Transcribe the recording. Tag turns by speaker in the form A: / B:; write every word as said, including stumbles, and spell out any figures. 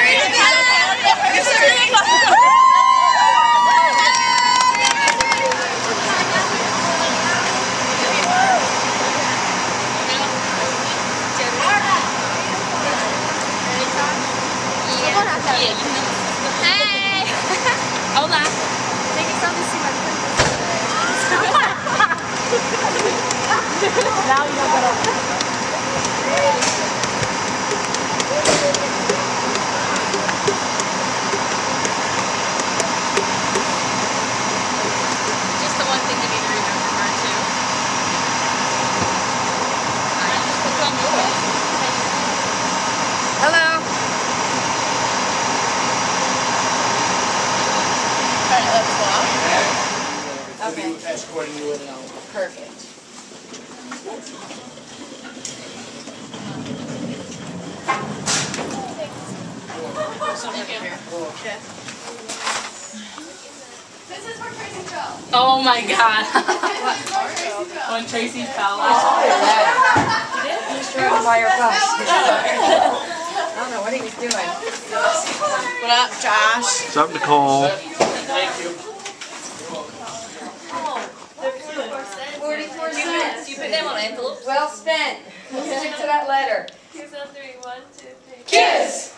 A: Hey! Hola! Tem que estar em cima. Now you don't gotta. Just the one thing you need to remember too. Alright, just put on your way. Hello. Alright, let's walk. Okay.
B: Escorting you in and out.
A: Perfect. Okay.
C: This is where Tracy fell.
A: Oh my God.
C: When Tracy fell.
A: Oh,
C: You did?
D: He was driving by your bus. I don't know what he was doing.
A: What up, Josh?
E: What's up, Nicole?
B: Thank you.
D: Forty-four
A: Do you
D: cents.
A: put, you put them on envelopes?
D: Well spent. Stick to that letter.
C: Two, seven, three, one, two, three.
D: Kiss!